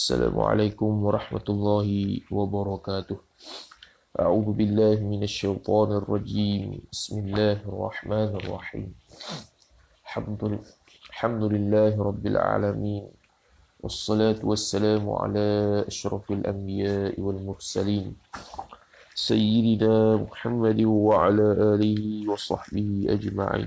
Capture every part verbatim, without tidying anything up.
Assalamualaikum warahmatullahi wabarakatuh. A'udzu billahi minasyaitonir rajim. Bismillahirrahmanirrahim. Alhamdulillah, alhamdulillahi rabbil alamin. Wassalatu wassalamu ala asyrafil anbiya'i wal mursalin. Sayyidina Muhammadin wa ala alihi wa sahbihi ajma'in.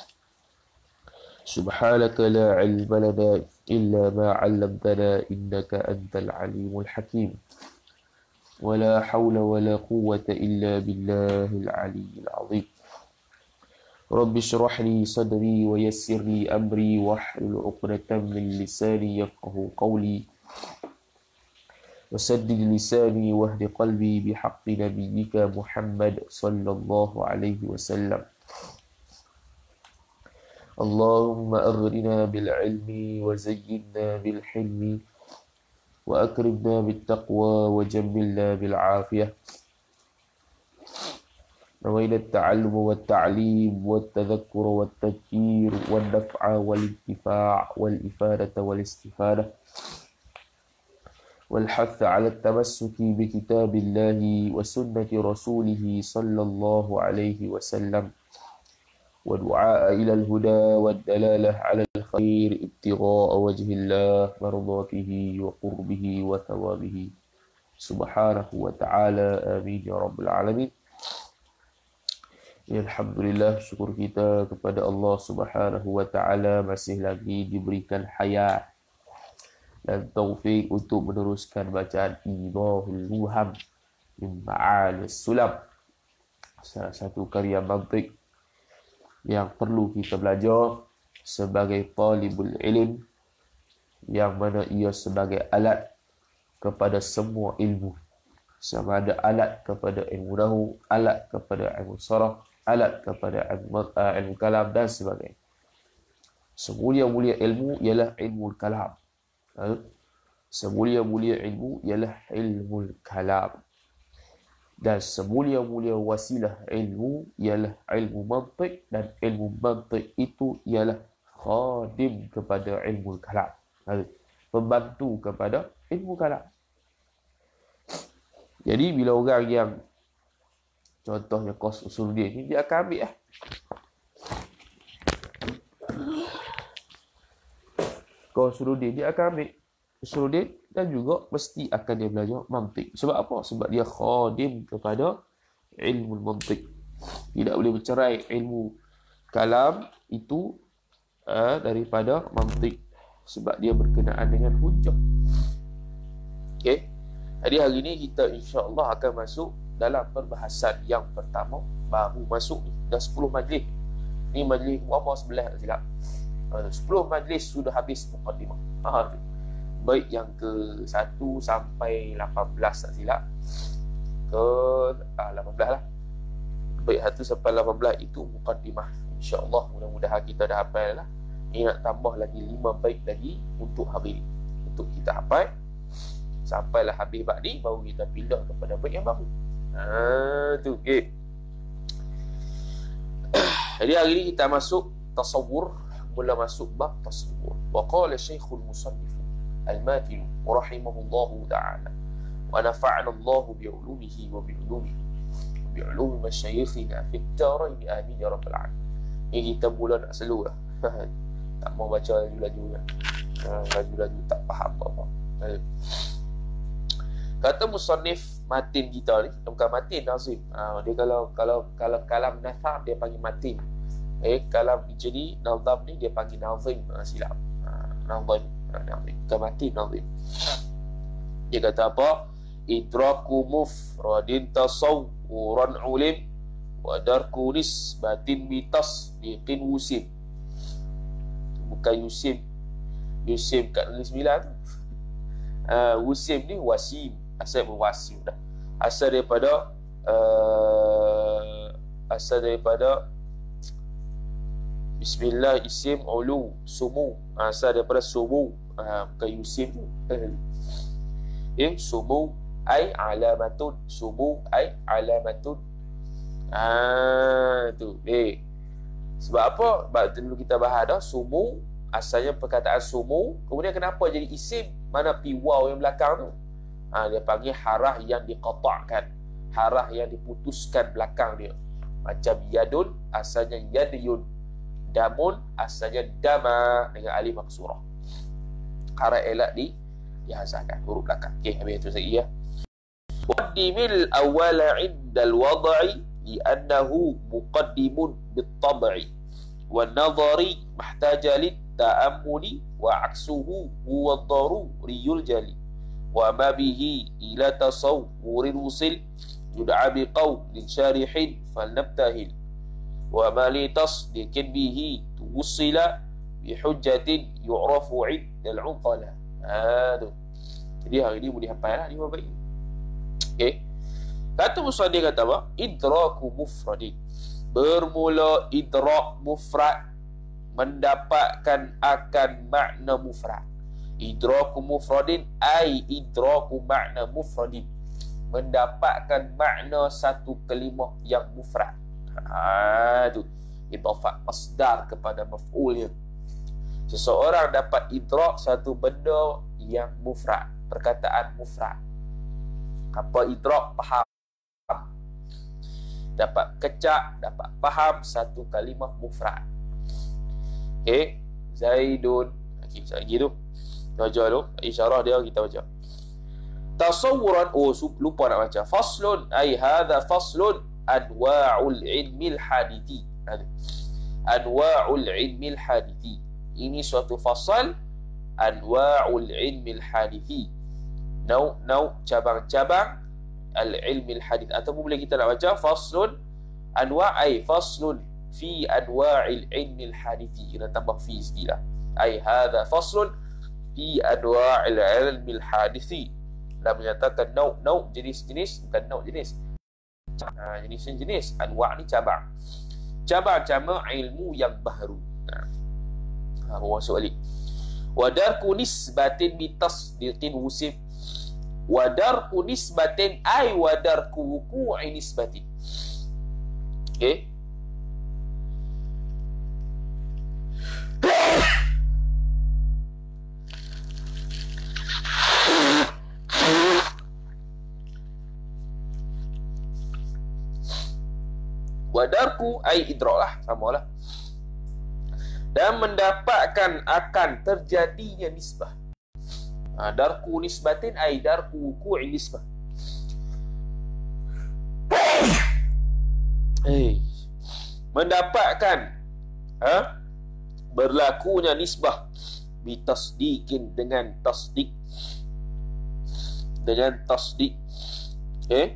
Subhanaka la ilma lana illa ma 'allamtana innaka antal alimul hakim. Wala hawla wala quwwata illa billahil aliyyil azim. Rabbi shrah li sadri wa yassir li amri wahlul 'uqdatam min lisani yafqahu qawli. Wasaddid lisani wahdi qalbi bihaqqi nabiyyika Muhammad sallallahu alaihi wasallam. Allahumma aghrina bil ilmi wa zayyinna bil hilmi wa akrimna bit taqwa wa jammilna bil afiyah. Nawayna at-ta'allum wa at-ta'lim wa at-tadhakkur wa at-tadhkir wa an-naf'a wal intifa' wal ifadata wal istifadah wal hath 'ala at-tamassuki bi kitabillahi wa sunnati rasulih sallallahu alaihi wasallam. ودعاء إلى الهدى والدلالة على الخير ابتغاء وجه الله مرضاته وقربه وثوابه سبحانه وتعالى آمين يا رب العالمين. Ya, Alhamdulillah, syukur kita kepada Allah Subhanahu wa Ta'ala masih lagi diberikan hayat dan taufik untuk meneruskan bacaan Idahul Muham min Ma'alis Sulam, salah satu karya mantik yang perlu kita belajar sebagai talibul ilm, yang mana ia sebagai alat kepada semua ilmu, sama ada alat kepada ilmu nahu, alat kepada ilmu sarah, alat kepada ilmu, uh, ilmu kalam dan sebagainya. Semulia-mulia ilmu ialah ilmu kalam. uh, Semulia-mulia ilmu ialah ilmu kalam. Dan semulia-mulia wasilah ilmu ialah ilmu mantik, dan ilmu mantik itu ialah khadim kepada ilmu kalam, pembantu kepada ilmu kalam. Jadi bila orang yang contohnya kos usuluddin ni, dia akan ambil eh. Kos usuluddin dia akan ambil usuluddin dan juga mesti akan dia belajar mantik. Sebab apa? Sebab dia khadim kepada ilmu mantik. Tidak boleh bercerai ilmu kalam itu uh, daripada mantik, sebab dia berkenaan dengan hujjah. Okey. Jadi hari ini kita insya-Allah akan masuk dalam perbahasan yang pertama. Baru masuk ni, dah sepuluh majlis. Ni majlis berapa? sebelas tak silap. Uh, sepuluh majlis sudah habis mukadimah. Ha, baik yang ke satu sampai lapan belas tak silap. Ke ah, lapan belas lah. Baik satu sampai lapan belas itu mukadimah. InsyaAllah mudah-mudahan kita dah hafal lah. Ini nak tambah lagi lima baik lagi untuk hari ini, untuk kita hafal. Sampailah habis bab ni, baru kita pindah kepada baik yang baru. Ha, tu okay. Jadi hari ini kita masuk tasawur. Mula masuk bab tasawur. Wa qala Syekhul Musannif Al-Matil rahimahullahu ta'ala wa nafa'ana Allah bi'ulumihi wa bi'ulumihi wa bi'ulumi masyayikhina fit tarain amin ya rabbal alamin. Ini kita mula nak selu lah. Tak mau baca laju-laju kan. Laju-laju tak faham apa-apa. Kata musannif matin kita ni, bukan matin nazim. Ha, dia kalau kalau kalau kalam nathar dia panggil matin. Eh kalam jadi nazam ni dia panggil nazim. Ha, silap. Ha, nazim. Kita mati nazim. Dia kata apa? Idraku mufradin tasawuran ulim wa darku nisbatin bitas biqin wusim. Bukan yusim. Yusim kat negeri sembilan tu. Uh, wusim ni wasim. Asal berwasim dah. Asal daripada uh, asal daripada Bismillah isim ulu sumu, asal daripada sumu, ha, bukan yusim tu. Eh, sumu ai alamatun, sumu ai alamatun. Ah, tu. Eh. Sebab apa? Sebab dulu kita bahas dah, sumu asalnya perkataan sumu, kemudian kenapa jadi isim? Mana pi waw yang belakang tu? Ha, dia panggil harah yang diqata'kan, harah yang diputuskan belakang dia. Macam yadun asalnya yadyun, damun asalnya dama dengan alif maksurah. Harah elak di dihazahkan huruf belakang. Okey, habis itu lagi ya. Qaddimil awwala 'inda al-wad'i li'annahu muqaddimun bit-tab'i wan nadhari mahtaja lit-ta'ammuli wa 'aksuhu huwa ad-daruriyul jali wa ma bihi ila tasawwurin wusil yud'a biqawlin syarihin falnabtahil wa ma li tasdiqin bihi tuwsila bihujjatin yu'rafu 'inda al-'uqala. Aduh. Jadi hari ni boleh hafal lah ni baik. Okey. Kata musannif kata apa? Idraku mufradin. Bermula idrak mufrad, mendapatkan akan makna mufrad. Idraku mufradin ai idraku makna mufradin. Mendapatkan makna satu kalimah yang mufrad. Ha tu. Idafah masdar kepada maf'ulnya. Seseorang dapat idrak satu benda yang mufrad, perkataan mufrad. Apa idrak? Faham. Dapat kecak, dapat faham satu kalimah mufrad. Okey, Zaidun. Okey, lagi tu. Baca tu, isyarah dia kita baca. Tasawuran, oh lupa nak baca. Faslun ai hadza faslun anwa'ul ilmil hadithi. Anwa'ul ilmil hadithi. Ini suatu fasal anwa'ul ilmil hadithi. Nau-nau cabang-cabang al-ilmil hadith. Ataupun boleh kita nak baca faslun anwa' ai faslun fi anwa'il ilmil hadithi. Kita tambah fi sikit lah. Ai hadza faslun fi anwa'il ilmil hadithi. Dah menyatakan nau-nau jenis-jenis, bukan nau jenis. Ha, jenis-jenis. Anwa' ni cabang. Cabang-cabang ilmu yang baru. Ha, masuk balik. Wadarku nisbatin bitasdiqin wusif. Wadarku nisbatin ay wadarku wuku'i nisbatin. Okey. Wadarku ay idrak lah, samalah. Dan mendapatkan akan terjadinya nisbah. Ha, darku nisbatin ay darku wuku'i nisbah. Hey. Mendapatkan ha? berlakunya nisbah bitasdiqin dengan tasdik. Dengan tasdik. Eh?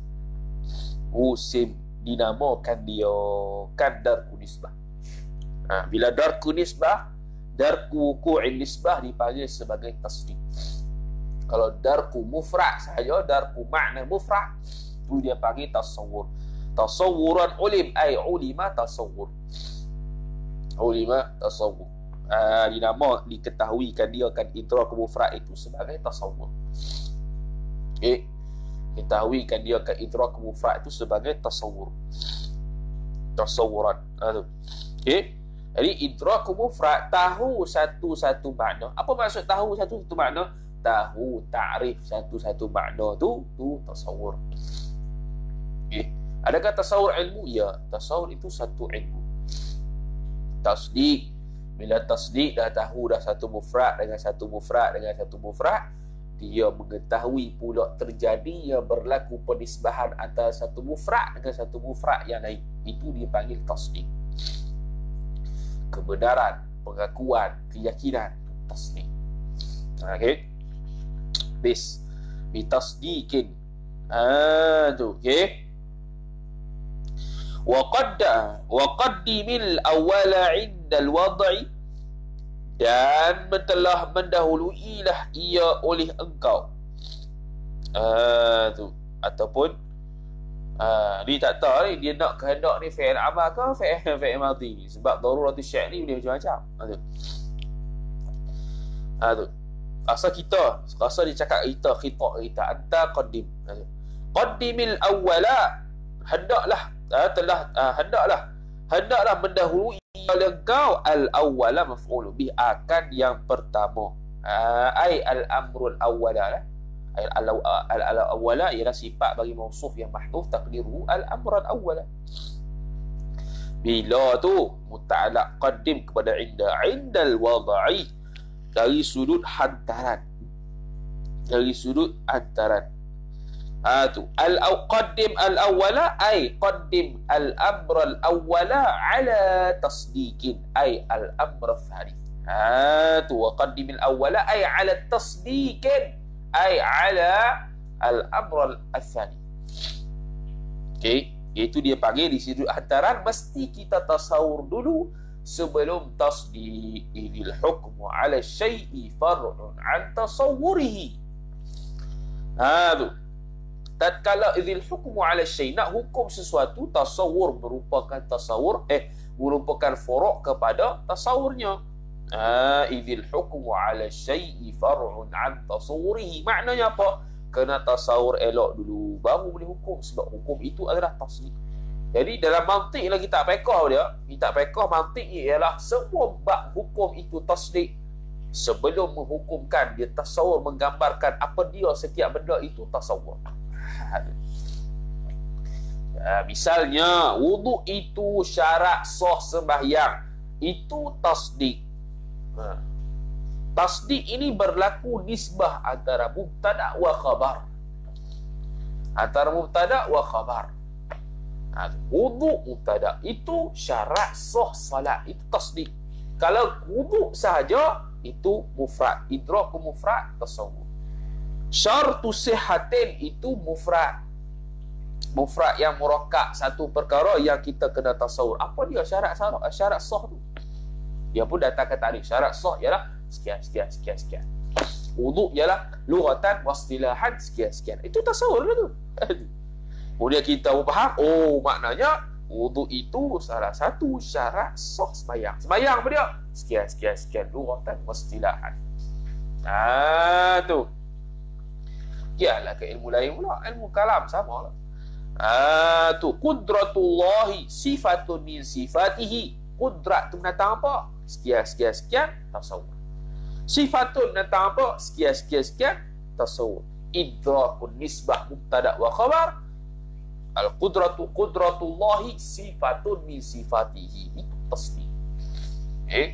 Usim dinamakan dia kan darku nisbah. Ha, bila darku nisbah, darku wuku'in nisbah dipanggil sebagai tasdik. Kalau darku mufrad sahaja, darku makna mufrad, itu dia panggil tasawur. Tasawuran ulim ay ulima tasawur. Ulima tasawur. Ha, dinama diketahuikan dia akan idrak mufrad itu sebagai tasawur. Okey. Ketahuikan dia akan idrak mufrad itu sebagai tasawur. Tasawuran. Ha, okey. Jadi idrak mufrad, tahu satu-satu makna. Apa maksud tahu satu-satu makna? Tahu ta'rif satu-satu makna tu, tu tasawur. Okay. Adakah tasawur ilmu? Ya, tasawur itu satu ilmu. Tasdik, bila tasdik dah tahu dah satu mufrad dengan satu mufrad dengan satu mufrad, dia mengetahui pula terjadinya berlaku penisbahan antara satu mufrad dengan satu mufrad yang lain. Itu dipanggil tasdik. Kebenaran, pengakuan, keyakinan, tasdik. Okey. Bis bitasdiqin. Ah tu, okey. Wa qadda wa qaddimil awwala 'inda al-wad'i, dan telah mendahuluilah ia oleh engkau. Ah tu, ataupun Ah, dia tak tahu ni dia nak kehendak ni fi'il amal ke fi'il fi'il madhi, sebab daruratul syai' ni boleh macam-macam. Ha tu. Ha tu. Asal kita, asal dia cakap kita khitab kita anta qaddim. Ha tu. Qaddimil awwala, hendaklah ha, telah ha, hendaklah hendaklah mendahului oleh engkau al awwala maf'ul bih, akan yang pertama. uh, ai al-amrul awwala lah. Al-awwala ialah sifat bagi mausuf yang mahdhuf, taqdiruhu al-amrul awwala. Bila tu muta'allaq qaddim kepada inda, indal wad'i, dari sudut hantaran, dari sudut hantaran. Ha tu al-qaddim al-awwala ay qaddim al-amr al-awwala ala tasdiqin ay al-amr al-thani. Ha tu wa qaddim al-awwala ay ala tasdiqin ay ala al-amr al-thani. Okey, itu dia panggil di sudut hantaran mesti kita tasawur dulu sebelum tasdiq. Idil hukmu ala syai'i far'un an tasawwurihi. Ha tu tatkala idil hukmu ala syai', nak hukum sesuatu, tasawur merupakan tasawur eh merupakan furu' kepada tasawurnya. Ah, idil hukmu ala syai'i far'un an tasawwurihi. Maknanya apa? Kena tasawur elok dulu baru boleh hukum, sebab hukum itu adalah tasdiq. Jadi dalam mantik lagi tak pekah dia, kita pekah mantik ialah semua bab hukum itu tasdiq. Sebelum menghukumkan, dia tasawur, menggambarkan apa dia setiap benda itu tasawur. Ha, misalnya wudu itu syarat sah sembahyang, itu tasdiq. Ha. Tasdiq ini berlaku nisbah antara mubtada wa khabar, antara mubtada wa khabar. Ha, wudu mubtada, itu syarat sah salat, itu tasdiq. Kalau wudu sahaja itu mufrad, idraku mufrad, tasawur. Syartu sihatin itu mufrad, mufrad yang murakkab, satu perkara yang kita kena tasawur. Apa dia syarat syarat syarat sah tu? Dia pun datang ke takrif. Syarat sah ialah sekian sekian sekian sekian. Wudu ialah lughatan wastilahan sekian sekian. Itu tasawur tu. Kemudian kita faham, oh maknanya wudu itu salah satu syarat sah sembahyang. Sembahyang apa dia? Sekian sekian sekian lughatan wastilahan. Ah tu. Yalah ke ilmu lain pula, ilmu kalam sama lah. Ah tu qudratullahi sifatun min sifatihi. Qudrat tu mendatang apa? Sekian sekian sekian tasawur. Sifatun mendatang apa? Sekian sekian sekian tasawur. Idrakun nisbah mubtada wa khabar. Al-qudratu qudratullahi sifatun min sifatihi. Itu tasdiq. Eh?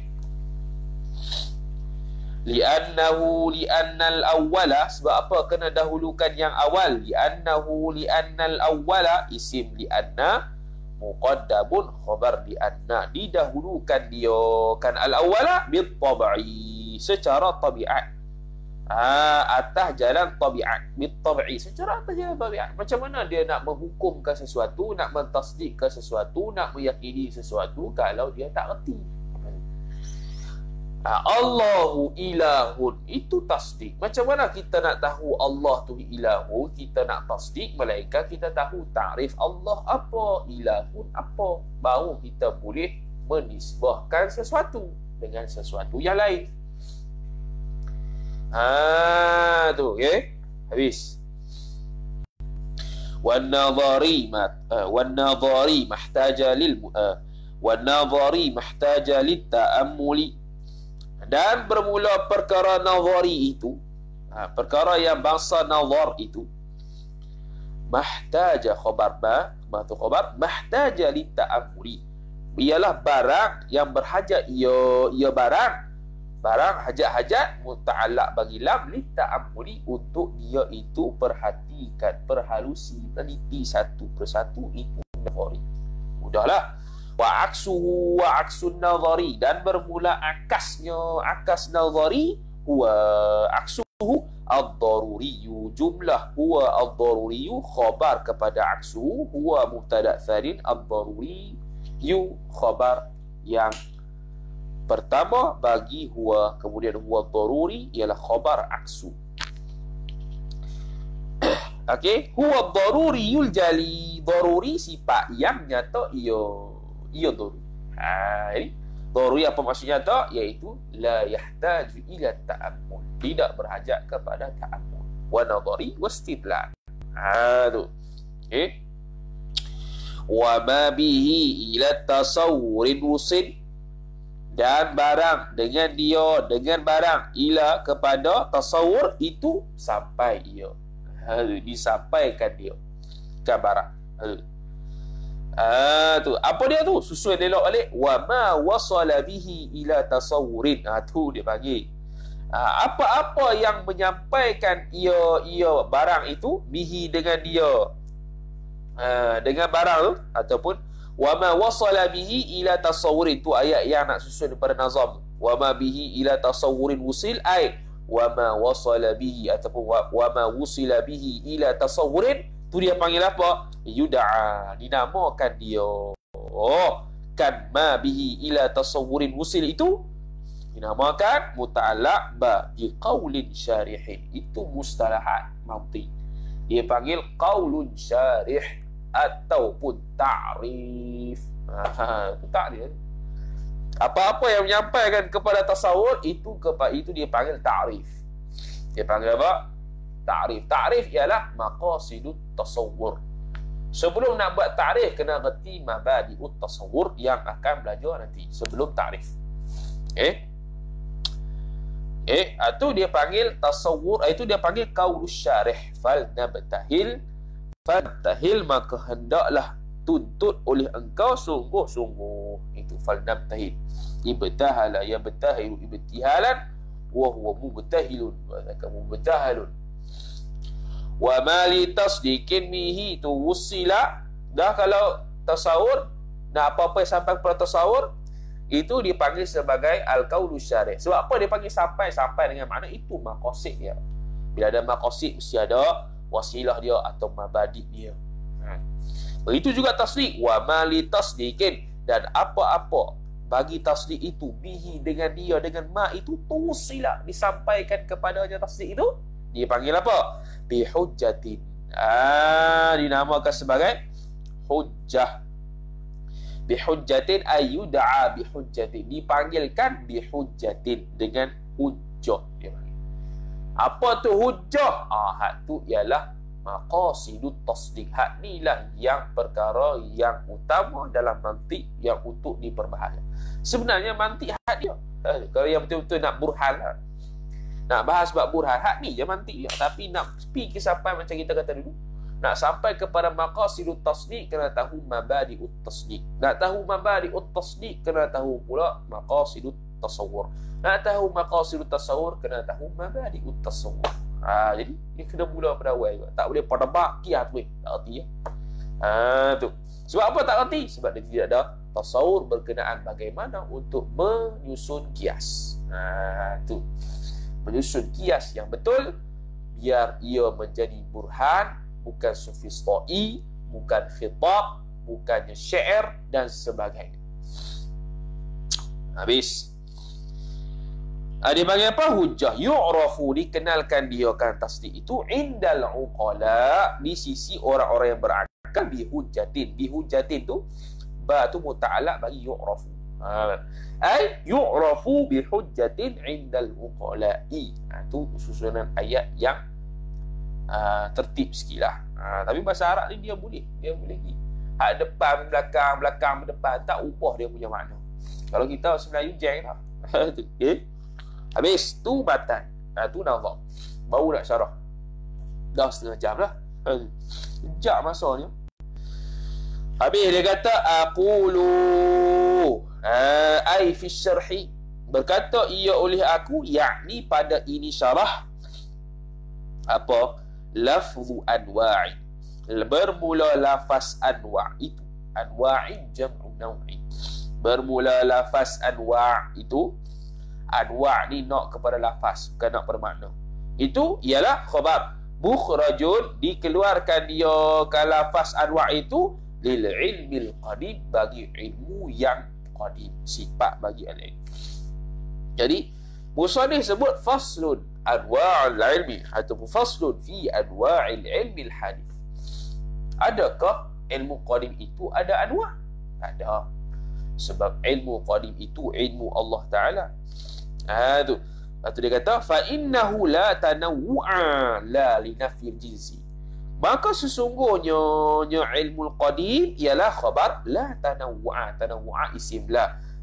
Li'annahu li'annal awwala, sebab apa kena dahulukan yang awal? Li'annahu li'annal awwala isim li'anna muqaddamun khabar li'anna, didahulukan dia kan al-awwala bit tab'i, secara tabiat. Ah, atas jalan tabiat, bit tab'i, secara atas jalan tabiat. Macam mana dia nak menghukumkan sesuatu, nak mentasdikkan sesuatu, nak meyakini sesuatu kalau dia tak reti? Allahu ilahun, itu tasdik. Macam mana kita nak tahu Allah tu ilahun? Kita nak tasdik, melainkan kita tahu takrif Allah apa, ilahun apa, baru kita boleh menisbahkan sesuatu dengan sesuatu yang lain. Ha tu, okey, habis. Wan nadhari mat uh, wan nadhari mahtaja lil uh, wan nadhari mahtaja lit ta'ammuli. Dan bermula perkara nazari itu, ha, perkara yang bangsa nazar itu, mahtaja khabar ba, matu khabar mahtaja li ta'ammuli, ialah barang yang berhajat, ia ia barang barang hajat-hajat muta'allaq bagi lam li ta'ammuli, untuk dia itu perhatikan, perhalusi, teliti satu persatu, itu nazari. Udahlah. Wa aksuhu wa aksun nazari, dan bermula akasnya, akas nazari, huwa aksuhu ad-daruriyu, jumlah huwa ad-daruriyu khabar kepada aksuhu, huwa mubtada tsanin, ad-daruriyu khabar yang pertama bagi huwa, kemudian huwa ad-daruri ialah khabar aksu. Okey, huwa ad-daruriyul jali, daruri sifat yang nyata ia ia daruri. Ha, ini daruri apa maksudnya tak? Iaitu la yahtaju ila ta'ammul, tidak berhajat kepada ta'ammul. Wa nadhari wa istidlal. Ha tu. Okey. Wa ma bihi ila tasawwurin wusid, dan barang dengan dia dengan barang ila kepada tasawur itu sampai ia. Ha, disampaikan dia ke barang. Ha. Ah tu apa dia tu? Susun elok balik. Wa ma wasala bihi ila tasawurin. Ah tu dia panggil. Ah, apa-apa yang menyampaikan ia ia barang itu bihi dengan dia. Ah, dengan barang tu ataupun wa ma wasala bihi ila tasawurin, tu ayat yang nak susun daripada nazam. Wa ma bihi ila tasawurin wusil ai wa ma wasala bihi ataupun wa, wa ma wusila bihi ila tasawurin, tu dia panggil apa? Yud'a, dinamakan dia. Oh, kan ma bihi ila tasawurin wusil itu dinamakan muta'allaq ba bi qaulin syarihin. Itu mustalahat mantiq. Dia panggil qaulun syarih ataupun ta'rif. Ha, itu ta'rif. Apa-apa yang menyampaikan kepada tasawur itu kepada itu dia panggil ta'rif. Dia panggil apa? Ta'rif. Ta'rif ialah maqasidut tasawur. Sebelum nak buat ta'rif kena reti mabadi'ut tasawur yang akan belajar nanti sebelum ta'rif. Eh? Eh, itu dia panggil tasawur, itu dia panggil qaulus syarih. Fal nabtahil Fantahil, maka hendaklah tuntut oleh engkau sungguh-sungguh. Itu fal nabtahil. Ibtahala ya betahilu ibtihalan wa huwa mubtahilun wa zaka mubtahalun. Wa ma li tasdiqin mihi tu wusila. Dah kalau tasawur, nak apa-apa yang sampai kepada tasawur, itu dipanggil sebagai al-qaulus syarih. Sebab apa dia panggil sampai-sampai dengan makna itu maqasid dia. Bila ada maqasid mesti ada wasilah dia atau mabadi dia. Ha. Begitu juga tasdiq. Wa ma li tasdiqin, dan apa-apa bagi tasdiq itu bihi dengan dia dengan ma itu tusila, disampaikan kepadanya tasdiq itu, dia panggil apa? Bi hujjatin. Ah, dinamakan sebagai hujjah. Bi hujjatin ayyud'a bi hujjatin, dipanggilkan bi hujjatin dengan hujjah. Dia panggil. Apa tu hujjah? Ah, hak tu ialah maqasidut tasdiq. Hak ni lah yang perkara yang utama dalam mantik yang untuk diperbahas. Sebenarnya mantik hak dia. Kalau yang betul-betul nak burhan lah, nak bahas bab burhan, hak ni je mantik dia. Tapi nak pergi sampai macam kita kata dulu, nak sampai kepada maqasidut tasdiq kena tahu mabadi'ut tasdiq. Nak tahu mabadi'ut tasdiq kena tahu pula maqasidut tasawur. Nak tahu maqasidut tasawur kena tahu mabadi'ut tasawur. Ha, jadi dia kena mula pada awal juga. Tak boleh pada bak kias tu. Tak reti ya. Ha, tu. Sebab apa tak reti? Sebab dia tidak ada tasawur berkenaan bagaimana untuk menyusun kias. Ha, tu. Menyusun kias yang betul biar ia menjadi burhan, bukan sufistai, bukan khitab, bukannya syair dan sebagainya. Habis. Dia panggil apa? Hujjah. Yu'rafu, dikenalkan dia kan tasdiq itu indal uqala, di sisi orang-orang yang berakal, bihujjatin. Bihujjatin tu ba tu muta'allaq bagi yu'rafu. Ha. Ay yu'rafu bihujjatin indal uqala'i. Ha, tu susunan ayat yang uh, tertib sikitlah. Ha, tapi bahasa Arab ni dia boleh, dia boleh ni. Hak depan belakang, belakang depan, tak ubah dia punya makna. Kalau kita Melayu jeng lah. Okay? Habis tu matan. Ha, tu nazam. Baru nak syarah. Dah setengah jam lah. Sejak masanya. Habis dia kata aqulu uh, ai fi syarhi, berkata ia oleh aku, yakni pada ini syarah apa? Lafzu anwa'i, bermula lafaz anwa' itu. Anwa'i jam'u naw'i. Bermula lafaz anwa' itu, anwa' ni nak kepada lafaz, bukan nak bermakna. Itu ialah khabar mukhrajun, dikeluarkan dia ke lafaz anwa' itu lil ilmil qadim, bagi ilmu yang qadim, sifat bagi al-ilm. Jadi musannif sebut faslun anwa'ul ilmi atau faslun fi anwa'il ilmi al-hadith. Adakah ilmu qadim itu ada anwa'? Tak ada. Sebab ilmu qadim itu ilmu Allah Ta'ala. Ha, tu. Lepas tu dia kata fa innahu la tanawu'a la li nafyil jinsi. Maka sesungguhnya ilmu qadim ialah khabar la tanawu'a. Tanawu'a isim la.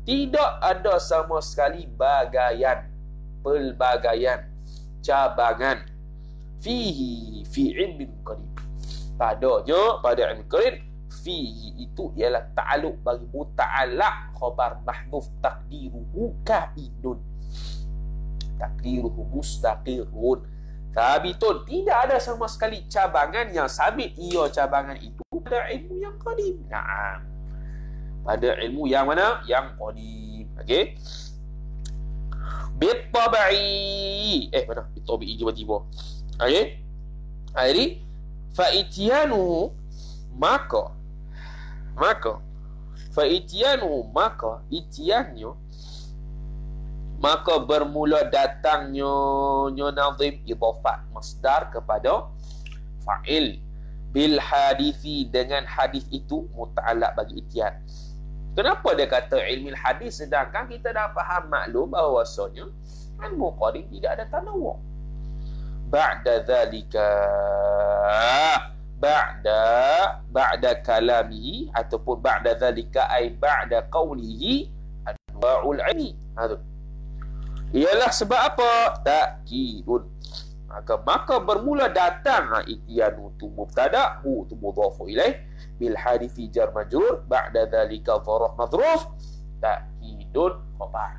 Tidak ada sama sekali bagaian, pelbagaian, cabangan fihi fi ilmin qadim. Padanya pada ilmu qadim, fihi itu ialah ta'alluq bagi muta'allaq khabar mahdhuf taqdiruhu kainun. Takdiruhu mustaqirun sabitun. Tidak ada sama sekali cabangan yang sabit ia cabangan itu pada ilmu yang qadim. Naam. Pada ilmu yang mana? Yang qadim. Okey. Bitabai. Eh mana? Bitabai tiba-tiba. Okey. Jadi fa ityanu maka maka fa ityanu maka ityannya maka bermula datangnya nyo nazim idhafat masdar kepada fa'il bil hadithi dengan hadis itu muta'allaq bagi ityan. Kenapa dia kata ilmu hadis sedangkan kita dah faham maklum bahawasanya ilmu qadim tidak ada tanawwu. Ba'da zalika ba'da ba'da kalamihi ataupun ba'da zalika ay ba'da qawlihi anwa'ul ilmi. Ha tu. Ialah sebab apa? Ta'kidun. Maka maka bermula datang ha, ityanu tu mubtada, hu tu mudhafu ilaih bil hadithi jar majrur ba'da dhalika dharaf madhruf ta'kidun khabar.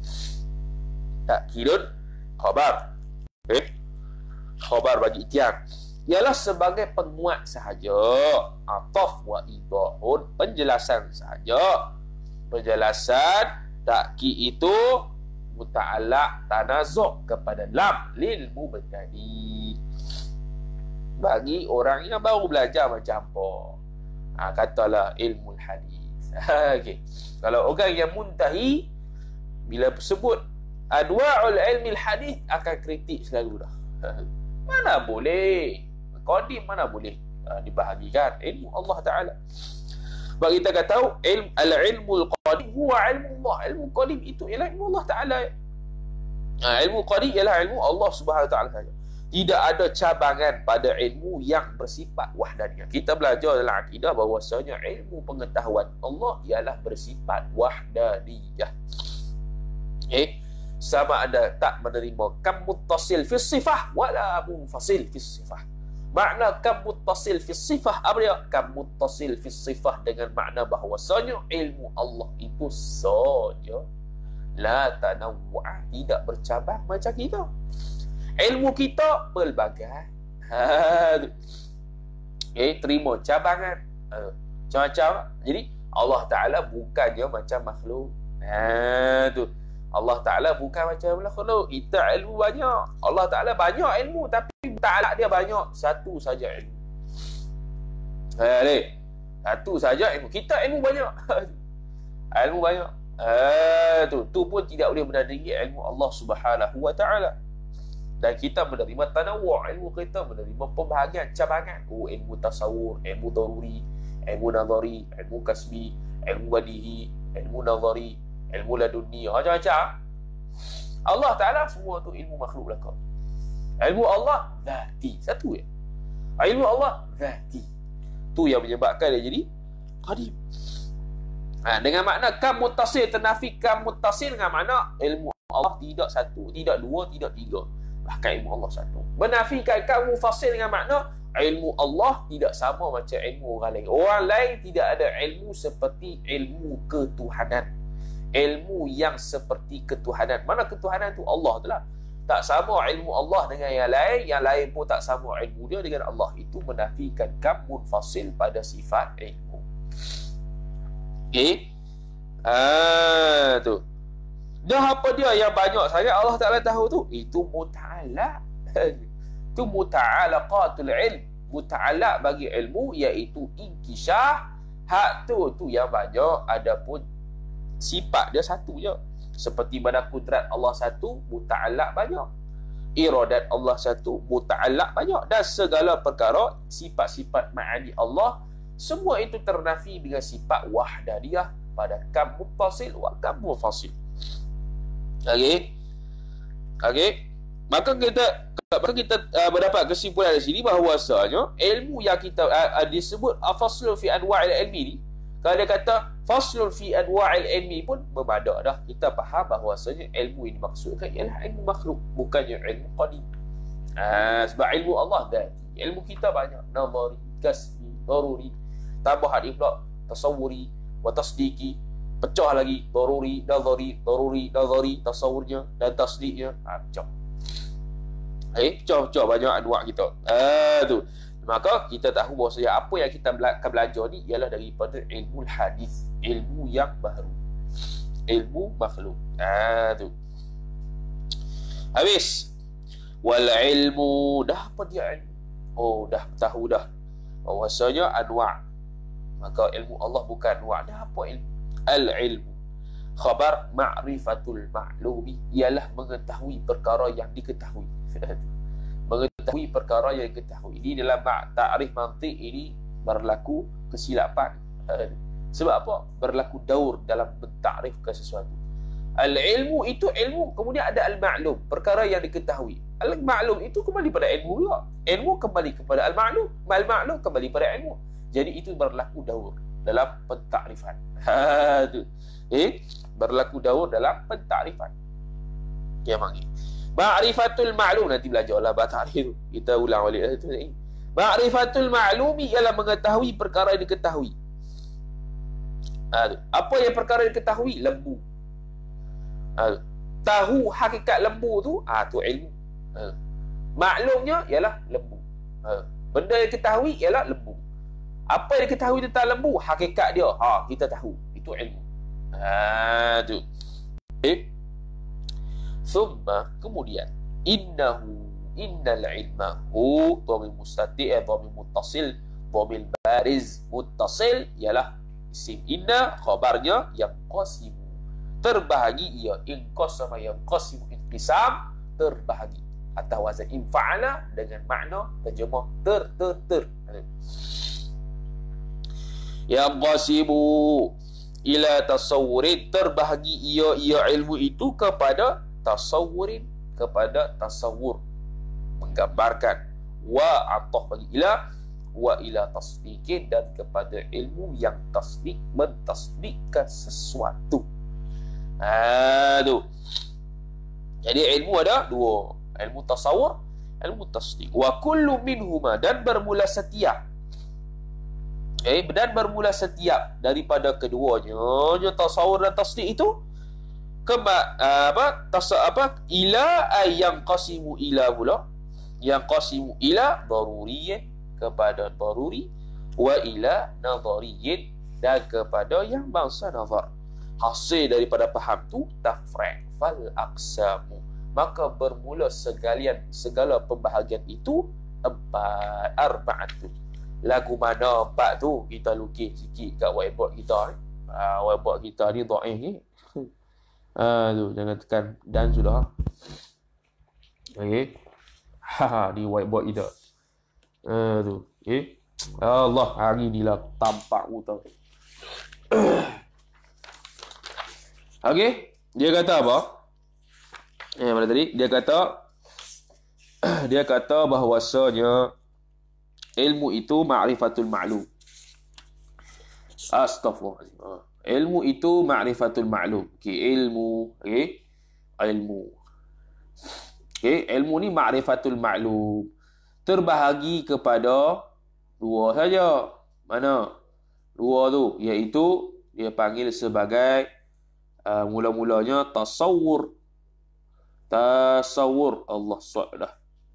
Ta'kidun khabar. Eh? Khabar bagi ityan. Ialah sebagai penguat sahaja. Ataf wa idahun, penjelasan sahaja. Penjelasan ta'kid itu muta'allaq tanazuk kepada lam lil mubtadi. Bagi orang yang baru belajar macam apa? Ha, katalah ilmu hadis. Okey. Kalau orang yang muntahi bila sebut adwa'ul ilmi hadis akan kritik selalu dah. Mana boleh? Qadim mana boleh uh, dibahagikan ilmu Allah Taala. Bagi kita kata tahu ilmu al-ilmul qadim huwa ilmu Allah. Ilmu qadim itu ialah ilmu Allah Taala. Ha, ilmu qadim ialah ilmu Allah Subhanahu Wa Taala saja. Tidak ada cabangan pada ilmu yang bersifat wahdaniyah. Kita belajar dalam akidah bahawasanya ilmu pengetahuan Allah ialah bersifat wahdaniyah. Eh, sama ada tak menerima kam muttasil fi sifah wala munfasil fi sifah. Makna kam muttasil fi sifah apa dia? Kam muttasil fi sifah dengan makna bahawasanya ilmu Allah itu saja, la tanawwa', tidak bercabang macam kita. Ilmu kita pelbagai. Ha, okay, terima cabangan. Ha, macam-macam. Jadi Allah Ta'ala bukannya macam makhluk. Ha, tu. Allah Ta'ala bukan macam makhluk. Kita ilmu banyak. Allah Ta'ala banyak ilmu tapi Ta'ala dia banyak. Satu saja ilmu. Ha, ni. Satu saja ilmu. Kita ilmu banyak. Ilmu banyak. Ha, tu. Tu pun tidak boleh menandingi ilmu Allah Subhanahu Wa Ta'ala. Dan kita menerima tanawwu', ilmu kita menerima pembahagian cabangan. Oh, ilmu tasawur, ilmu daruri, ilmu nazari, ilmu kasbi, ilmu badihi, ilmu nazari, ilmu laduni, macam-macam. Allah Ta'ala semua tu ilmu makhluk belaka. Ilmu Allah zati, satu ya. Ilmu Allah zati. Tu yang menyebabkan dia jadi qadim. Ha, dengan makna kam muttasil, ternafi kam muttasil dengan makna ilmu Allah tidak satu, tidak dua, tidak tiga. Bahkan ilmu Allah satu. Menafikan kam mufasil dengan makna ilmu Allah tidak sama macam ilmu orang lain. Orang lain tidak ada ilmu seperti ilmu ketuhanan. Ilmu yang seperti ketuhanan. Mana ketuhanan tu? Allah tu lah. Tak sama ilmu Allah dengan yang lain. Yang lain pun tak sama ilmu dia dengan Allah. Itu menafikan kam munfasil pada sifat ilmu. Okey. Ah, tu. Dah apa dia yang banyak sangat Allah Ta'ala tahu tu? Itu muta'allaq. Itu muta'allaqatul ilm. Muta'allaq bagi ilmu iaitu inkishah. Hak tu tu yang banyak. Adapun sifat dia satu je. Seperti mana kudrat Allah satu, muta'allaq banyak. Iradat Allah satu, muta'allaq banyak. Dan segala perkara, sifat-sifat ma'ani Allah, semua itu ternafi dengan sifat wahdaniyah pada kam muttasil wa kam mufasil. Okey. Okey. Maka kita maka kita uh, mendapat kesimpulan di sini bahawasanya ilmu yang kita uh, uh, disebut afaslu fi anwa'il ilmi ni, Kalau dia kata faslun fi anwa'il ilmi pun bermadak dah. Kita faham bahawasanya ilmu ini maksudkan ialah ilmu makhluk, bukannya ilmu qadim. Ha, sebab ilmu Allah dhati. Ilmu kita banyak. Nazari, kasbi, daruri. Tambah hadis pula tasawuri wa tasdiki. Pecah lagi daruri, nazari, daruri, nazari, tasawurnya dan tasdiknya. Ha, pecah. Eh, pecah-pecah banyak anwa' kita. Ha, tu. Maka kita tahu bahawasanya apa yang kita akan belajar ni ialah daripada ilmu hadis, ilmu yang baru, ilmu makhluk. Ah tu. Habis. Wal ilmu, dah apa dia ilmu? Oh, dah tahu dah bahawasanya anwa'. Maka ilmu Allah bukan anwa'. Dah apa ilmu? Al ilmu khabar ma'rifatul ma'lumi, ialah mengetahui perkara yang diketahui. Mengetahui perkara yang diketahui. Ini dalam ta'rif mantiq ini berlaku kesilapan. Sebab apa? Berlaku daur dalam mentakrifkan sesuatu. Al-ilmu itu ilmu, kemudian ada al-ma'lum, perkara yang diketahui. Al-ma'lum itu kembali pada ilmu juga. Ilmu kembali kepada al-ma'lum, al-ma'lum kembali pada ilmu. Jadi itu berlaku daur dalam pentakrifan. Ha tu. Eh, berlaku daur dalam pentakrifan. Ya manggi. Ma'rifatul ma'lum, nanti belajarlah bahasa tu. Kita ulang balik tu. Ma'rifatul ma'lumi ialah mengetahui perkara yang diketahui. Ha, apa yang perkara yang diketahui? Lembu. Ha, tahu hakikat lembu tu, ah ha, tu ilmu. Ha. Maklumnya ialah lembu. Ha. Benda yang diketahui ialah lembu. Apa yang diketahui tentang lembu? Hakikat dia. Ha, kita tahu. Itu ilmu. Ha tu. Eh? Thumma, kemudian innahu, innal ilma hu dhamir mustati' dhamir muttasil dhamir bariz. Muttasil ialah isim inna, khabarnya yang qasimu, terbahagi ia, inqasama yang qasimu, inqisam, terbahagi, atas wazan infa'ala dengan makna terjemah ter ter ter. Yang qasimu ila tasawurin, terbahagi ia ia ilmu itu kepada tasawurin, kepada tasawur, menggambarkan, wa atah bagi ila, wa ila tasdiqin, dan kepada ilmu yang tasdik, mentasdikkan sesuatu. Ha tu. Jadi ilmu ada dua, ilmu tasawur, ilmu tasdik. Wa kullu minhuma, dan bermula setiap eh dan bermula setiap daripada keduanya, tasawur dan tasdik itu Kema, apa tasa apa ila ay yang qasimu ila pula, yang qasimu ila daruriyin, kepada daruri, wa ila nadariyin, dan kepada yang bangsa nazar. Hasil daripada faham tu tafri' fal aqsamu, maka bermula segalian segala pembahagian itu empat, arba'atu. Lagu mana empat tu kita lukis sikit kat whiteboard kita ni. Ah, whiteboard kita ni dhaif ni. Ah tu, jangan tekan dan sudah. Okey. Ha, di whiteboard kita. Ah tu, okey. Allah, hari ni lah tampak mu tau. Okey, dia kata apa? Eh mana tadi? Dia kata dia kata bahawasanya ilmu itu ma'rifatul ma'lum. Astaghfirullahaladzim. Ah. Ilmu itu ma'rifatul ma'lum. Okey, ilmu, okey. Ilmu. Okey, ilmu ni ma'rifatul ma'lum. Terbahagi kepada dua saja. Mana? Dua tu, iaitu dia panggil sebagai uh, mula-mulanya tasawur. Tasawur. Allah sudah.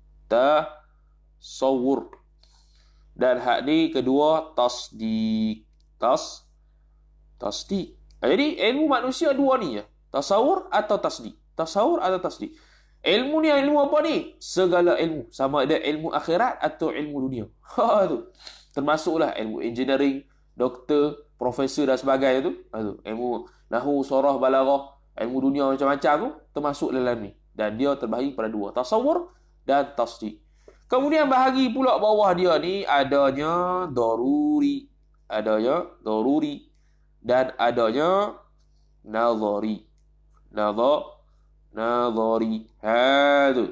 Tasawur. Dan hak ni kedua tasdik. Tas tasdik. Jadi ilmu manusia dua ni ya. Tasawur atau tasdik. Tasawur atau tasdik. Ilmu ni ilmu apa ni? Segala ilmu. Sama ada ilmu akhirat atau ilmu dunia. Ha tu. Termasuklah ilmu engineering, doktor, profesor dan sebagainya tu. Ha tu. Ilmu nahwu, sarah, balaghah, ilmu dunia macam-macam tu termasuk dalam ni. Dan dia terbahagi pada dua, tasawur dan tasdik. Kemudian bahagi pula bawah dia ni adanya daruri. Adanya daruri. Dan adanya nazari. Nazar, nazari. Ha tu.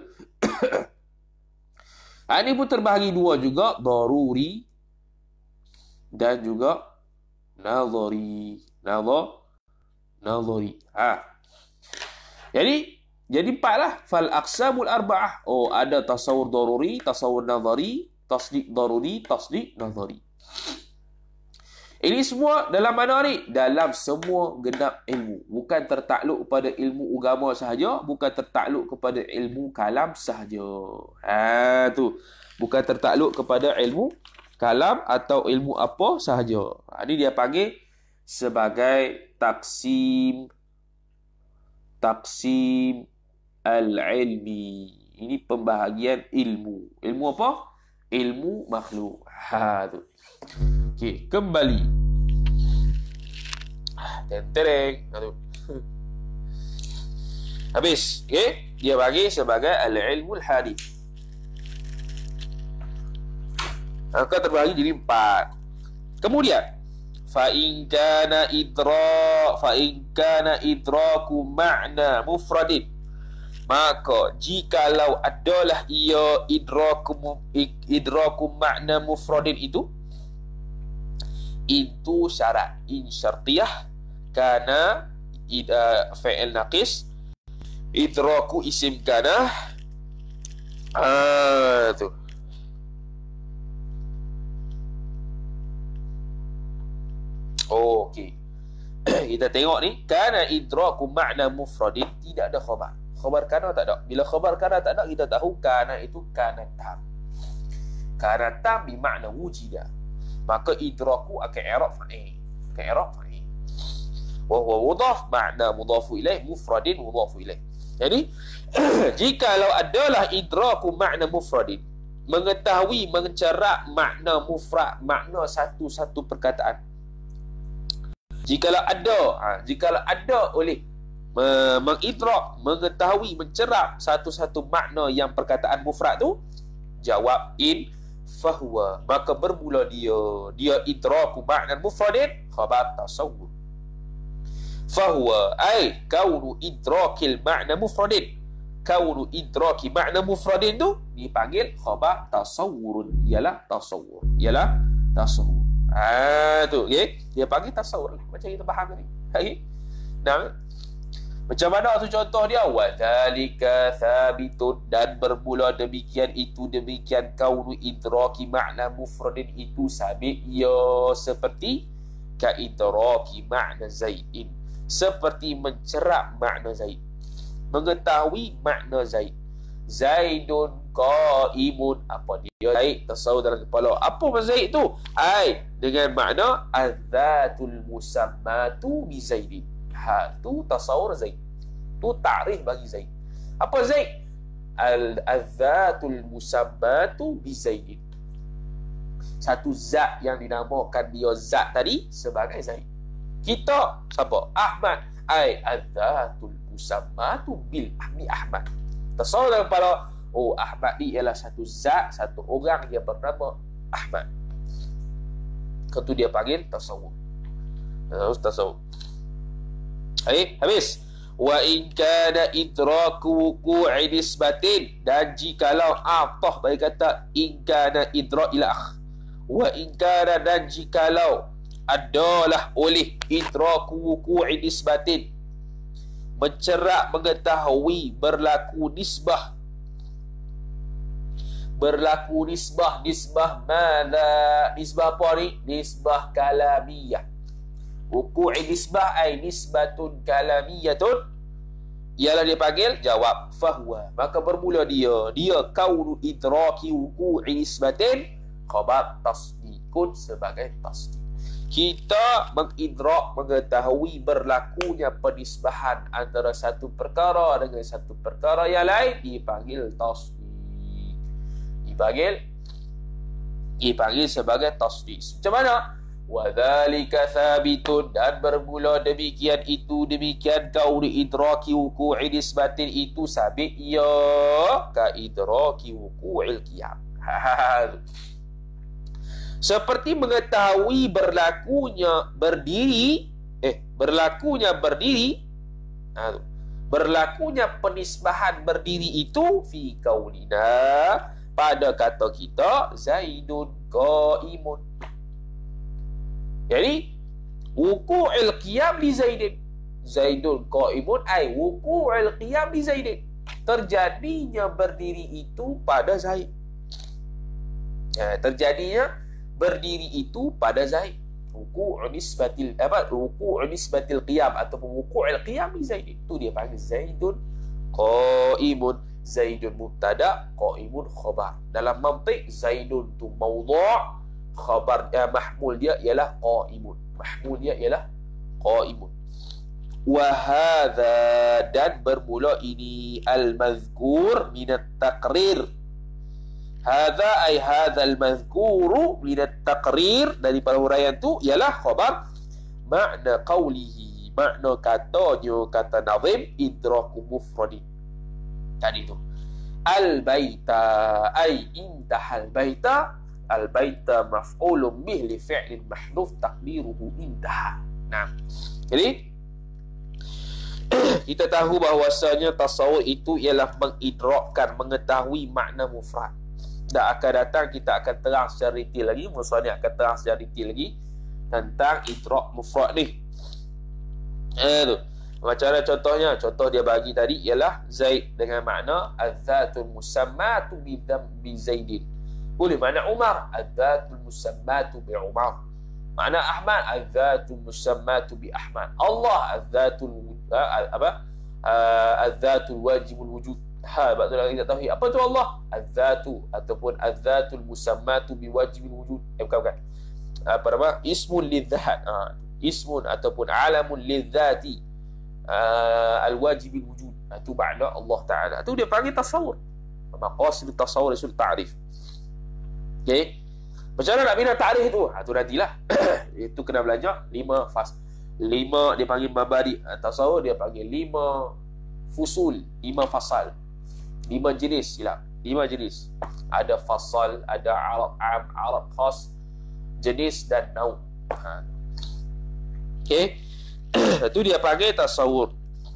Ini pun terbahagi dua juga, daruri dan juga Nazari. Nazar. Nazari. Ha. Jadi, jadi empatlah. Fal aqsamul arba'ah. Oh, ada tasawur daruri, tasawur nazari, tasdiq daruri, tasdiq nazari. Ini semua dalam mana ni? Dalam semua genap ilmu. Bukan tertakluk pada ilmu agama sahaja, bukan tertakluk kepada ilmu kalam sahaja. Ha tu. Bukan tertakluk kepada ilmu kalam atau ilmu apa sahaja. Ha, ini dia panggil sebagai taksim taksim al-ilmi. Ini pembahagian ilmu. Ilmu apa? Ilmu makhluk. Ha tu. Okey, kembali. Tentereng. Aduh. Habis. Okey, dia bagi sebagai al-ilmul hadith. Maka terbagi jadi empat. Kemudian, fa in kana idra fa in kana idraku ma'na mufradin. Maka jikalau adalah ia idraku idraku makna mufradin itu, itu syarat in syartiyah kana ida fa'il naqis idraku isim kana. Ah tu. Oh, okey. Kita tengok ni, kana idraku makna mufradin, tidak ada khabar. Khabar kana tak ada. Bila khabar kana tak ada, kita tahu kana itu kana tam. Kana tam bermakna wujida. Maka idraku akan i'rab fa'il. Akan i'rab fa'il. Wa huwa mudhaf makna mudhafu ilaih, mufradin mudhafu ilaih. Jadi, jikalau adalah idraku makna mufradin, mengetahui, mencerap makna mufrad, makna satu-satu perkataan. Jikalau ada, ha, jikalau ada oleh mengidrak, mengetahui, mencerap satu-satu makna yang perkataan mufrad tu, jawab in fahuwa, maka bermula dia dia idraku makna mufradin khabar tasawwur. Fahuwa ay kaunu idrakil makna mufradin, kaunu idraki makna mufradin tu dipanggil khabar tasawwurun, ialah tasawwur, ialah tasawwur. Ah tu, okey. Dia panggil tasawur macam kita faham ni. Okey. Nah, macam mana tu contoh dia? Wa dzalika thabitun, dan bermula demikian itu demikian kaunu idraki makna mufradin itu sabit ya seperti ka idraki makna zaidin, seperti mencerap makna zaid, mengetahui makna zaid. Zaidun qaimun, apa dia zaid tasawur dalam kepala. Apa maksud zaid tu? Ai dengan makna az-zatul musammatu bi zaidin. Ha tu tasawur zaid. Tu ta'rif bagi zaid. Apa zaid? Al-zatul musammatu bi zaidin. Satu zat yang dinamakan dia zat tadi sebagai zaid. Kita siapa? Ahmad. Ai az-zatul musammatu bil ahmi Ahmad. Tasawur dalam kepala, oh Ahmad ni ialah satu zat, satu orang yang bernama Ahmad. Ketu dia panggil tasawur. Terus tasawur. Hai, habis. Wa in kana idraku wuqu'i nisbatin, dan jikalau atah bagi kata in kana idrak ilah. Wa in kana, dan jikalau adalah oleh idraku wuqu'i nisbatin, mencerak, mengetahui, berlaku nisbah. Berlaku nisbah. Nisbah mana? Nisbah apa ni? Nisbah kalamiyah. Wuku'i nisbah ay nisbatun kalamiyatun, ialah dia panggil jawab fahuwa, maka bermula dia dia kaunu idraki wuku'i nisbatin khabar tasdikun, sebagai tasdik. Kita mengidrak, mengetahui berlakunya penisbahan antara satu perkara dengan satu perkara yang lain dipanggil tasdik. Dipanggil dipanggil sebagai tasdik. Macam mana? Wa dzalika thabitun, dan bermula demikian itu demikian kauni idraki wuqu'i nisbatin itu sabit ya ka idraki wuqu'il qiyam. Seperti mengetahui berlakunya berdiri, eh berlakunya berdiri, nah, berlakunya penisbahan berdiri itu fi kaunina, pada kata kita Zaidun qaimun. Jadi wuqu'il qiyam li Zaidin. Zaidun qa'imun ay wuqu'il qiyam li Zaidin. Terjadinya berdiri itu pada Zaid. Ya, terjadinya berdiri itu pada Zaid. Wuqu'u nisbatil apa? Wuqu'u nisbatil qiyam ataupun wuqu'il qiyam li Zaidin. Itu dia panggil Zaidun qa'imun. Zaidun mubtada, qa'imun khabar. Dalam mantiq Zaidun tu maudhu', khabar eh, mahmul dia ialah qa'imun. Mahmul dia ialah qa'imun. Wa hadza, dan bermula ini al-mazkur min at-taqrir. Hadza ay hadza al-mazkuru min at-taqrir, daripada huraian tu ialah khabar makna qawlihi, makna katanya kata nazim idraku mufradin. Tadi tu al-baita ay intahal baita. Al-baita maf'ulun bih li fi'lin mahdhuf taqdiruhu intaha. Nah, jadi kita tahu bahawasanya tasawuf itu ialah mengidrakkan, mengetahui makna mufrad. Dan akan datang kita akan terang secara detail lagi, musannif akan terang secara detail lagi tentang idrak mufrad ni. Eh tu. Macam mana contohnya? Contoh dia bagi tadi ialah Zaid dengan makna az-zatul musammatu bi dhambi Zaidin. Boleh makna Umar, az-zatul musammatu bi Umar. Makna Ahmad, az-zatul musammatu bi Ahmad. Allah, az-zatul apa? Az-zatul wajibul wujud. Ha, betul lagi tak tahu. Apa tu Allah? Az-zatu ataupun az-zatul musammatu bi wajibil wujud. Eh, bukan bukan. Apa nama? Ismun lidzat. Ha, ismun ataupun alamun lidzati. Uh, al-wajibil wujud. Itu makna Allah Ta'ala. Itu dia panggil tasawur. Maqasid tasawur isul ta'rif. Okey. Macam mana nak bina ta'rif itu? Ha, itu nantilah. Itu kena belajar lima fas. Lima dia panggil mabadi tasawur, dia panggil lima fusul, lima fasal. Lima jenis silap. Lima jenis. Ada fasal, ada arab am, arab khas, jenis dan nau. Ha. Okey. Itu dia panggil tasawur.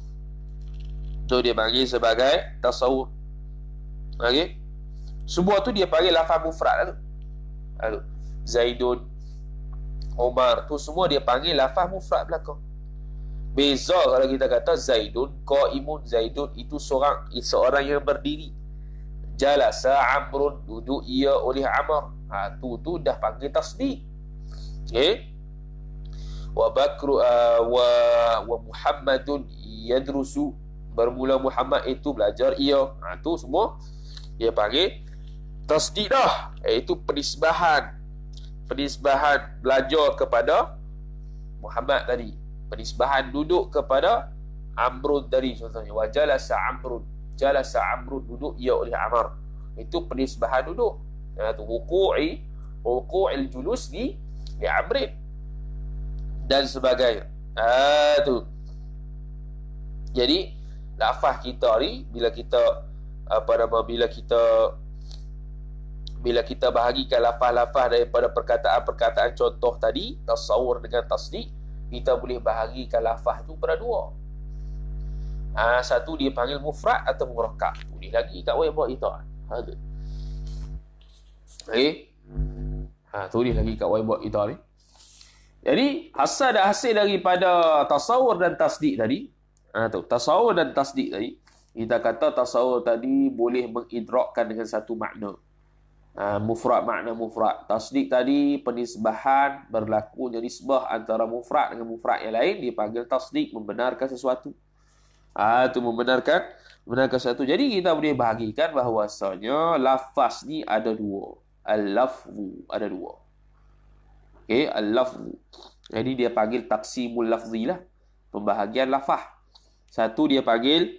Itu dia panggil sebagai tasawur. Okey. Semua tu dia panggil lafaz mufrad lah tu. Lalu Zaidun, Umar, tu semua dia panggil lafaz mufrad belakang. Beza kalau kita kata Zaidun qaimun, Zaidun itu seorang seorang yang berdiri. Jalasa Amrun, duduk ia oleh Amr. Ha, tu tu dah panggil tasdiq. Okey. Wa Bakru uh, wa wa Muhammadun yadrusu, bermula Muhammad itu belajar ia. Ha, tu semua dia panggil tasdiq dah, iaitu penisbahan. Penisbahan belajar kepada Muhammad tadi, penisbahan duduk kepada Amrun tadi contohnya. Wa jalasa Amrun, jalasa Amrun, duduk ia oleh Amr. Itu penisbahan duduk. Ha, tu wuqu'i wuqu'il julus di di Amrin dan sebagainya. Ah tu. Jadi lafaz kita ni bila kita apa nama bila kita bila kita bahagikan lafaz-lafaz daripada perkataan-perkataan contoh tadi, tasawur dengan tasdiq, kita boleh bahagikan lafaz tu pada dua. Ah satu dia panggil mufrad atau murakkab. Boleh lagi kat web kita. Ha tu. Okey. Ha tu dia lagi kat web kita ni. Jadi asal dan hasil daripada tasawur dan tasdiq tadi, ha, tu, tasawur dan tasdiq tadi, kita kata tasawur tadi boleh mengidrakkan dengan satu makna. Ha, mufrad, makna mufrad. Tasdiq tadi penisbahan, berlakunya nisbah antara mufrad dengan mufrad yang lain, dipanggil tasdiq, membenarkan sesuatu. Ha, tu membenarkan, membenarkan sesuatu. Jadi kita boleh bahagikan bahawasanya lafaz ni ada dua. Al-lafzu ada dua. Okey, al-lafzu. Jadi dia panggil taqsimul lafzi lah, pembahagian lafaz. Satu dia panggil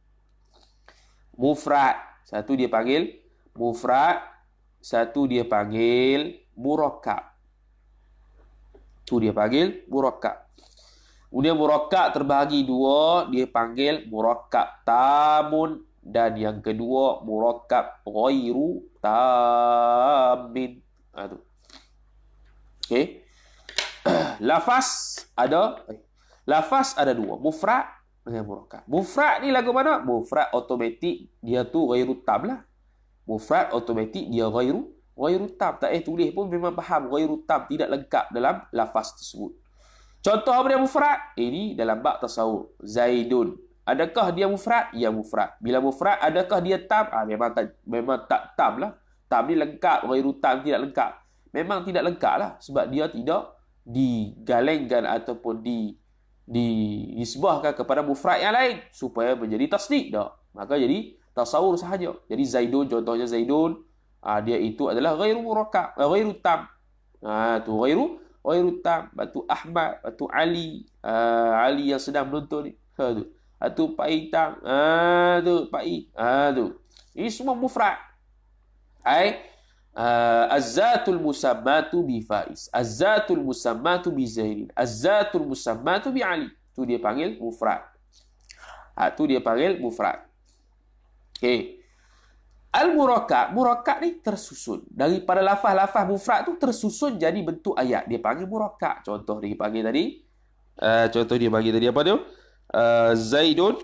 mufrad, satu dia panggil mufrad, satu dia panggil murakkab. Tu dia panggil murakkab. Kemudian murakkab terbahagi dua, dia panggil murakkab tamun, dan yang kedua murakkab ghairu tamin. Ha, tu. Okey. Lafaz ada lafaz ada dua, mufrad dengan murakkab. Mufrad ni lagu mana? Mufrad automatik dia tu ghairu tam lah. Mufrad automatik dia ghairu ghairu tam. Tak eh tulis pun memang faham ghairu tam, tidak lengkap dalam lafaz tersebut. Contoh apa dia mufrad? Ini dalam bab tasawuf. Zaidun. Adakah dia mufrad? Ya mufrad. Bila mufrad, adakah dia tam? Ah, memang tak, memang tak tam lah. Tam ni lengkap, ghairu tam tidak lengkap. Memang tidak lengkap lah. Sebab dia tidak digalengkan ataupun di, di disebahkan kepada mufrad yang lain. Supaya menjadi tasdik dah. Maka jadi tasawur sahaja. Jadi Zaidun, contohnya Zaidun. Ah, dia itu adalah ghairu murakkab, ghairu tam. Ah, tu ghairu ghairu tam. Batu Ahmad, batu Ali. Ah, Ali yang sedang menonton ni. Ha, tu. Atau Pak Hitam. Ah, tu, Pak I. Ah, tu. Ini semua mufrad. Ai uh, az-zatul musammatu bi Faiz. Az-zatul musammatu bi Zaidin. Az-zatul musammatu bi Ali. Tu dia panggil mufrad. Ha, tu dia panggil mufrad. Okey. Al-murakkab, murakkab ni tersusun. Daripada lafaz-lafaz mufrad tu tersusun jadi bentuk ayat. Dia panggil murakkab. Contoh dia panggil tadi. Uh, contoh dia panggil tadi apa tu? Uh, Zaidun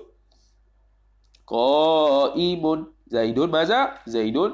qaimun. Zaidun maza? Zaidun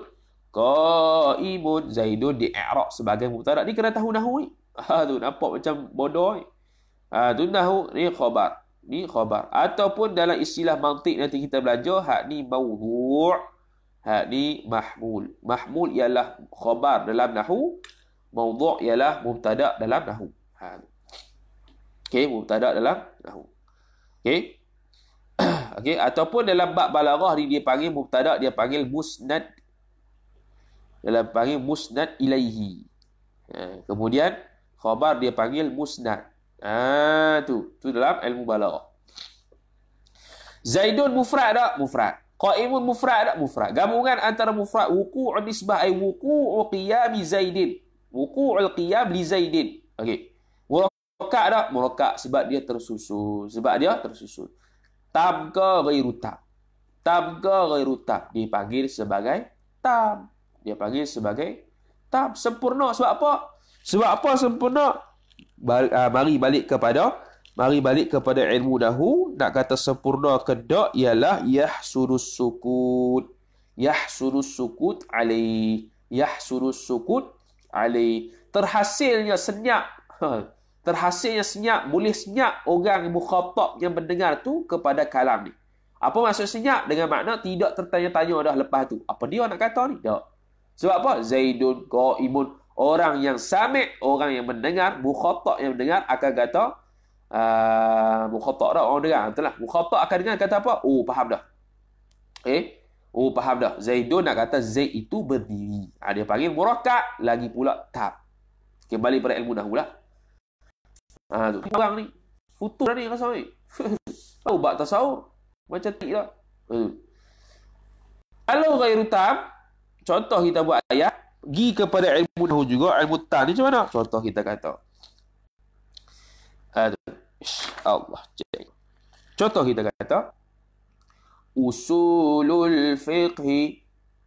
qaimun. Zaidun di i'rab sebagai mubtada. Ni kena tahu nahwu ni. Ha tu nampak macam bodoh ni. Ha tu nahwu ni khabar. Ni khabar. Ataupun dalam istilah mantik nanti kita belajar hak ni maudhu', hak ni mahmul. Mahmul ialah khabar dalam nahwu, maudhu' ialah mubtada dalam nahwu. Ha. Okey, mubtada dalam nahwu. Okey. Okey, ataupun dalam bab balaghah ni dia panggil mubtada, dia panggil musnad. Dalam panggil musnad ilaihi. Ha, kemudian khabar dia panggil musnad. Ah tu, tu dalam ilmu balaghah. Zaidun mufrad tak? Mufrad. Qaimun mufrad tak? Mufrad. Gabungan antara mufrad wuqu'u nisbah ay wuqu'u qiyam Zaidin. Wuqu'ul qiyam li Zaidin. Okey. Murakkab tak? Murakkab sebab dia tersusun. Sebab dia tersusun. Tam ke ghairu tam. Tam ke ghairu tam dipanggil sebagai tam. Dia panggil sebagai tam. Sempurna. Sebab apa? Sebab apa sempurna? Bal, uh, mari balik kepada mari balik kepada ilmu nahwu. Nak kata sempurna ke dak ialah yahsurus sukut. Yahsurus sukut alai. Yahsurus sukut alai. Terhasilnya senyap. Terhasilnya senyap, boleh senyap orang mukhatab yang mendengar tu kepada kalam ni. Apa maksud senyap? Dengan makna tidak tertanya-tanya dah lepas tu. Apa dia nak kata ni? Tak. Sebab apa? Zaidun qaimun. Orang yang sami', orang yang mendengar, mukhatab yang mendengar akan kata uh, mukhatab dah, orang dengar. Betul lah. Mukhatab akan dengar kata apa? Oh, faham dah. Eh? Oh, faham dah. Zaidun nak kata Zaid itu berdiri. Ha, dia panggil murakkab, lagi pula tab. Kembali pada ilmu nahwu lah. Ha, tu. Orang ni futur ni rasa ni. Tahu bab tasawuf macam tik dah. Uh. Kalau ghairu tam, contoh kita buat ayat, pergi kepada ilmu nahwu juga, ilmu tam ni macam mana? Contoh kita kata. Aduh. Allah. Contoh kita kata usulul fiqhi.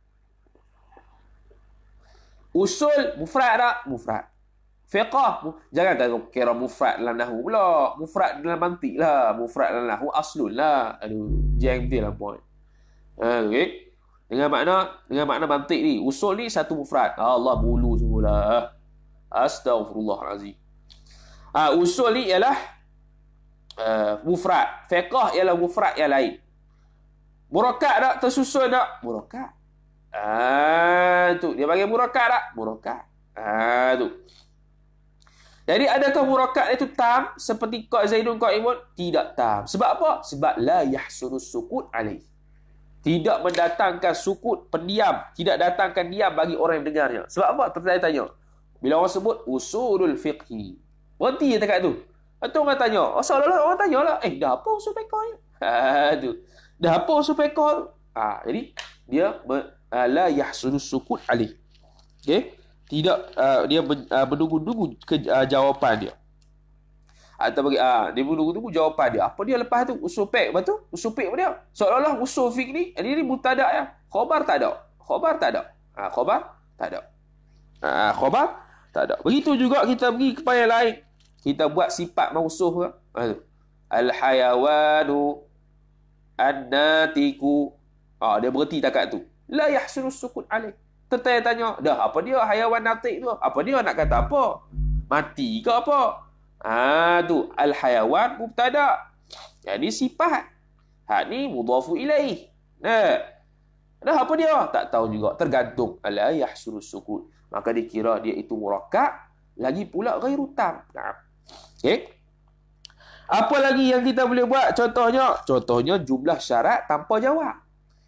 Usul mufrad tak? Mufrad. Fiqah, jangan kira mufrad dalam nahwu pula. Mufrad dalam mantik lah. Mufrad dalam nahwu aslun lah. Aduh, jeng betul lah point. Ha, okay. Dengan makna dengan makna mantik ni, usul ni satu mufrad. Allah bulu semula. Astaghfirullahalazim. Ah, ha, usul ni ialah uh, mufrad. Fiqah ialah mufrad yang lain. Murakkab tak? Tersusun tak? Murakkab. Ah, tu dia panggil murakkab tak? Murakkab. Ah, tu. Jadi adakah murakkab itu tam seperti qa Zaidun qaimun? Tidak tam. Sebab apa? Sebab la yahsurus sukut alaih. Tidak mendatangkan sukut, pendiam, tidak datangkan diam bagi orang yang mendengarnya. Sebab apa? Tertanya-tanya. Bila orang sebut usulul fiqhi, berhenti je dekat tu. Atau orang tanya, oh, seolah-olah orang tanya lah, eh dah apa usul fiqh ni? Ha, tu. Dah apa usul fiqh tu? Ha, jadi dia uh, la yahsurus sukut alaih. Okey? Tidak uh, dia men, uh, menunggu-nunggu ke uh, jawapan dia. Atau bagi uh, dia menunggu-nunggu jawapan dia. Apa dia lepas tu? Usul fiqh, betul? Usul fiqh apa dia? Seolah-olah usul fiqh ni ini ni mubtada ya. Khabar tak ada. Khabar tak ada. Ha, khabar tak ada. Ha, khabar tak ada. Begitu juga kita pergi kepada yang lain. Kita buat sifat mausuh ke? Ha, al-hayawanu an-natiku. Ah, dia berhenti takat tu. La yahsunus sukut alaih. Tertanya-tanya, dah apa dia hayawan natik tu? Apa dia nak kata apa? Mati ke apa? Ah tu al-hayawan mubtada. Jadi sifat. Hak ni mudhafu ilaih. Nah. Dah apa dia? Tak tahu juga. Tergantung. Ala yahsulu sukun. Maka dikira dia itu murakkab. Lagi pula ghairu tam. Nah. Okey. Apa lagi yang kita boleh buat? Contohnya. Contohnya jumlah syarat tanpa jawab.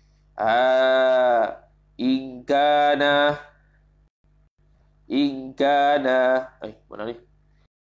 Ah, in kana in kana. Eh, mana ni?